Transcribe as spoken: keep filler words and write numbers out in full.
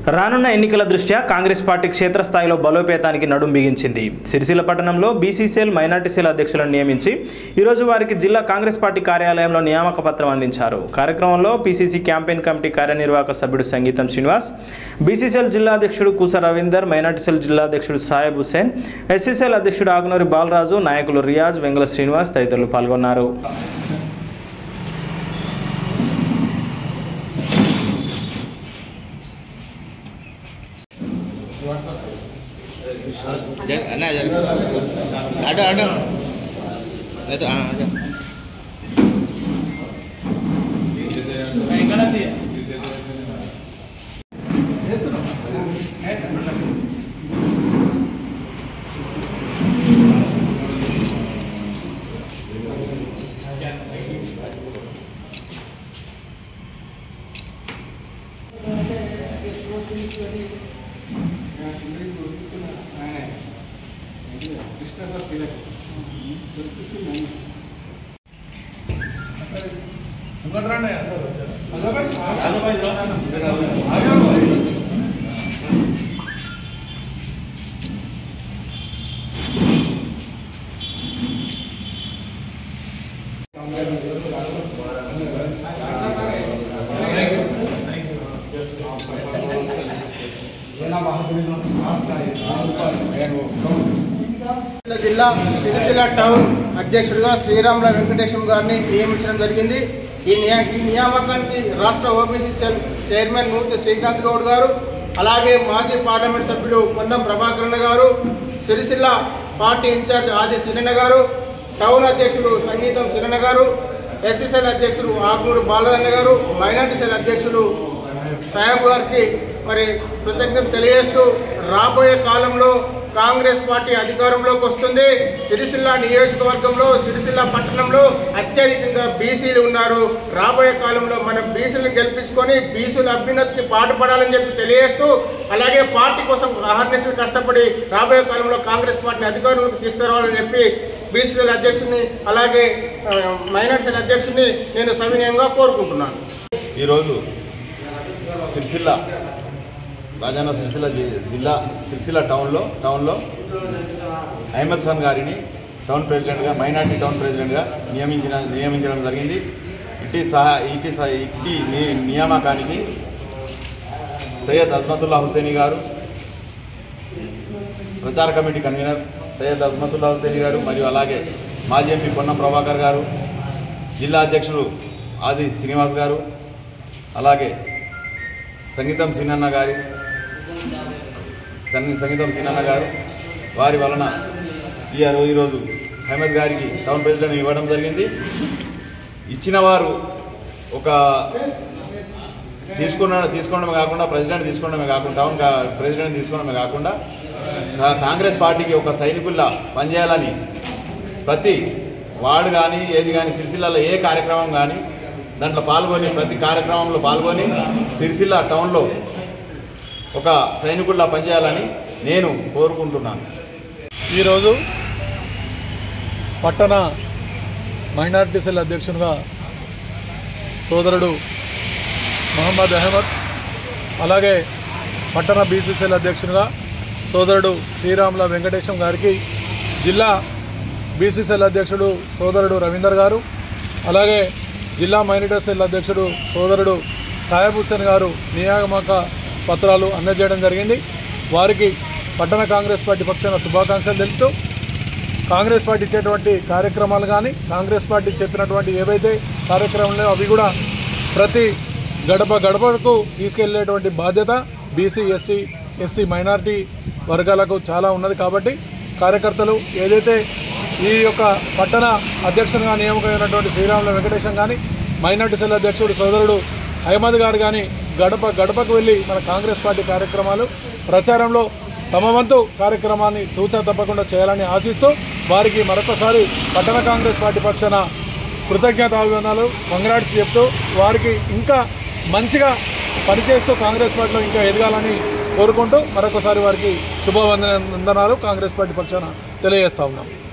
రానున్న ఎన్నికల దృష్ట్యా కాంగ్రెస్ పార్టీ క్షేత్రస్థాయిలో బలోపేతానికి నడుం బిగించింది. సిరిసిల్ల పట్టణంలో బీసీసీఎల్ మైనార్టీ సెల్ అధ్యక్షులను నియమించి ఈరోజు వారికి జిల్లా కాంగ్రెస్ పార్టీ కార్యాలయంలో నియామక పత్రం అందించారు. కార్యక్రమంలో పీసీసీ క్యాంపెయిన్ కమిటీ కార్యనిర్వాహక సభ్యుడు సంగీతం శ్రీనివాస్, బీసీసీఎల్ జిల్లా అధ్యక్షుడు కూస రవీందర్, మైనార్టీ సెల్ జిల్లా అధ్యక్షుడు సాయబ్ హుసేన్, ఎస్సీసీఎల్ అధ్యక్షుడు ఆగ్నూరి బాలరాజు, నాయకులు రియాజ్, వెంగళ శ్రీనివాస్ తదితరులు పాల్గొన్నారు. అన్నా అడ్డ అడ్డ అయితే అడ్డ జిల్లా సిరిసిల్ల టౌన్ అధ్యక్షుడిగా శ్రీరాముల వెంకటేశం గారిని నియమించడం జరిగింది. ఈ నియామకానికి రాష్ట్ర ఓబీసీ చైర్మన్ మూర్తి శ్రీకాంత్ గౌడ్ గారు, అలాగే మాజీ పార్లమెంట్ సభ్యుడు పొన్నం ప్రభాకరణ గారు, సిరిసిల్ల పార్టీ ఇన్ఛార్జ్ ఆది సిరణ గారు, టౌన్ అధ్యక్షుడు సంగీతం సిరణ గారు, ఎస్సీసీఎల్ అధ్యక్షుడు ఆగ్నూరు బాలరన్న గారు, మైనార్టీ సెల్ అధ్యక్షుడు సాయబ్ గారికి మరి కృతజ్ఞత తెలియజేస్తూ, రాబోయే కాలంలో కాంగ్రెస్ పార్టీ అధికారంలోకి వస్తుంది. సిరిసిల్ల నియోజకవర్గంలో, సిరిసిల్ల పట్టణంలో అత్యధికంగా బీసీలు ఉన్నారు. రాబోయే కాలంలో మనం బీసీలను గెలిపించుకొని బీసీల అభ్యున్నతికి పాటుపడాలని చెప్పి తెలియజేస్తూ, అలాగే పార్టీ కోసం అహర్నిశలు కష్టపడి రాబోయే కాలంలో కాంగ్రెస్ పార్టీని అధికారంలోకి తీసుకురావాలని చెప్పి బీసీల అధ్యక్షుడిని అలాగే మైనార్టీ సెల్ అధ్యక్షుడిని నేను సవినయంగా కోరుకుంటున్నాను. ఈరోజు సిరిసిల్ల రాజన్న సిరిసిల్ల జిల్లా సిరిసిల్ల టౌన్లో టౌన్లో అహ్మద్ ఖాన్ గారిని టౌన్ ప్రెసిడెంట్గా, మైనార్టీ టౌన్ ప్రెసిడెంట్గా నియమించిన నియమించడం జరిగింది. ఇటీ సహా ఇటీ ఇటీ నియామకానికి సయ్యద్ అజ్మతుల్లా హుసేని గారు, ప్రచార కమిటీ కన్వీనర్ సయ్యద్ అజ్మతుల్లా హుసేని గారు, మరియు అలాగే మాజీ ఎంపీ పొన్నం ప్రభాకర్ గారు, జిల్లా అధ్యక్షుడు ఆది శ్రీనివాస్ గారు, అలాగే సంగీతం సినన్న గారి సంగీతం సినన్న గారు వారి వలన ఈరోజు ఈరోజు అహ్మద్ గారికి టౌన్ ప్రెసిడెంట్ ఇవ్వడం జరిగింది. ఇచ్చిన వారు ఒక తీసుకున్న తీసుకోవడమే కాకుండా ప్రెసిడెంట్ తీసుకోవడమే కాకుండా టౌన్ ప్రెసిడెంట్ తీసుకోవడమే కాకుండా కాంగ్రెస్ పార్టీకి ఒక సైనికుల్లా పనిచేయాలని ప్రతి వార్డు కానీ ఏది కానీ సిరిసిల్లలో ఏ కార్యక్రమం కానీ దాంట్లో పాల్గొని ప్రతి కార్యక్రమంలో పాల్గొని సిరిసిల్ల టౌన్లో ఒక సైనికుల్లా పనిచేయాలని నేను కోరుకుంటున్నాను. ఈరోజు పట్టణ మైనార్టీ సెల్ అధ్యక్షునిగా సోదరుడు మహమ్మద్ అహ్మద్, అలాగే పట్టణ బీసీసీఎల్ అధ్యక్షునిగా సోదరుడు శ్రీరాముల వెంకటేశం గారికి, జిల్లా బీసీసీఎల్ అధ్యక్షుడు సోదరుడు రవీందర్ గారు, అలాగే జిల్లా మైనార్టీ సెల్ అధ్యక్షుడు సోదరుడు సాయబ్ హుసేన్ గారు నియామక పత్రాలు అందజేయడం జరిగింది. వారికి పట్టణ కాంగ్రెస్ పార్టీ పక్షాన శుభాకాంక్షలు తెలుపుతూ, కాంగ్రెస్ పార్టీ ఇచ్చేటువంటి కార్యక్రమాలు కానీ కాంగ్రెస్ పార్టీ చెప్పినటువంటి ఏవైతే కార్యక్రమాలు అవి కూడా ప్రతి గడప గడపకు తీసుకెళ్లేటువంటి బాధ్యత బీసీ ఎస్టీ ఎస్సీ మైనార్టీ వర్గాలకు చాలా ఉన్నది. కాబట్టి కార్యకర్తలు ఏదైతే ఈ యొక్క పట్టణ అధ్యక్షునిగా నియామకమైనటువంటి శ్రీరాముల వెంకటేశం కానీ, మైనార్టీ సెల్ అధ్యక్షుడు సోదరుడు అహ్మద్ గారు కానీ గడప గడపకు వెళ్ళి మన కాంగ్రెస్ పార్టీ కార్యక్రమాలు ప్రచారంలో తమ వంతు కార్యక్రమాన్ని తూచా తప్పకుండా చేయాలని ఆశిస్తూ, వారికి మరొకసారి పట్టణ కాంగ్రెస్ పార్టీ పక్షాన కృతజ్ఞతాభివందనాలు కంగ్రాట్స్ చెప్తూ, వారికి ఇంకా మంచిగా పనిచేస్తూ కాంగ్రెస్ పార్టీలో ఇంకా ఎదగాలని కోరుకుంటూ మరొకసారి వారికి శుభవందనాలు కాంగ్రెస్ పార్టీ పక్షాన తెలియజేస్తా ఉన్నాం.